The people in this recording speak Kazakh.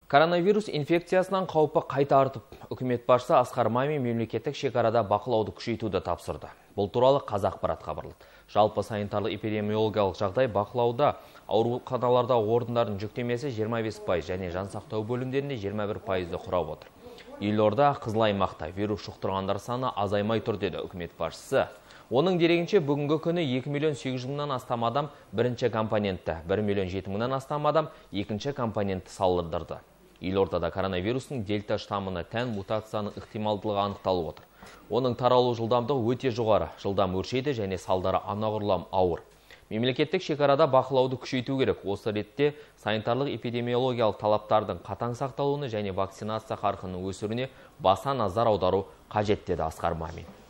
Коронавирус инфекциясынан қаупі қайта артып, үкімет басшысы Асқар Мамин мемлекеттік шекарада бақылауды күшейтуді тапсырды. Бұл туралы Қазақпарат хабарлады. Жалпы санитарлық эпидемиологиялық жағдай бақылауда ауруханаларда орындардың жүктемесі 25% және жансақтау бөлімдерінде 21%-ді құрап отыр. Елорда қызыл аймақта вирус жұқтырғандар саны азаймай тұр деді үкімет басшысы. Оның дерегінше бүгінгі күні 2 миллион 800 мыңнан астам адам бірінші компонентті, 1 миллион 7 мыңнан астам адам екінші компонентті салдырды. Елордада коронавирустың дельта штаммына тән мутацияның ықтималдылығы анықталып отыр. Оның таралу жылдамдығы өте жоғары, жылдам өршейді және салдары анағұрлым ауыр. Мемлекеттік шекарада бақылауды күшейту керек. Осы ретте санитарлық эпидемиологиялық талаптардың қатаң сақталуына және вакцинация қарқынының өсуіне баса назар аудару қажет деді Асқар Мамин.